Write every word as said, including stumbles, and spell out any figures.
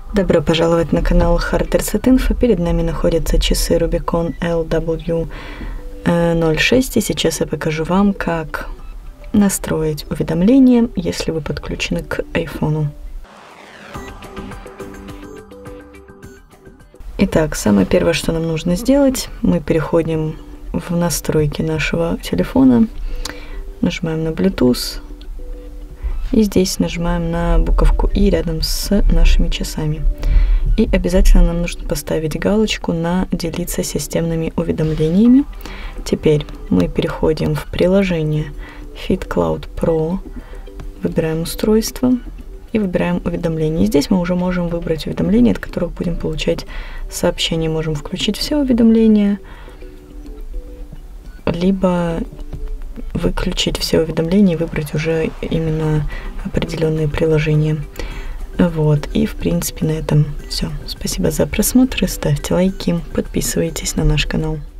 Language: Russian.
Добро пожаловать на канал Hard Reset Info. Перед нами находятся часы Rubicon эл дабл ю ноль шесть, и сейчас я покажу вам, как настроить уведомления, если вы подключены к айфону. Итак, самое первое, что нам нужно сделать, мы переходим в настройки нашего телефона, нажимаем на Bluetooth. И здесь нажимаем на буковку «И» рядом с нашими часами. И обязательно нам нужно поставить галочку на «Делиться системными уведомлениями». Теперь мы переходим в приложение FitCloud Pro, выбираем устройство и выбираем уведомления. И здесь мы уже можем выбрать уведомления, от которых будем получать сообщения. Можем включить все уведомления, либо выключить все уведомления и выбрать уже именно определенные приложения. Вот, и в принципе на этом все. Спасибо за просмотр, ставьте лайки, подписывайтесь на наш канал.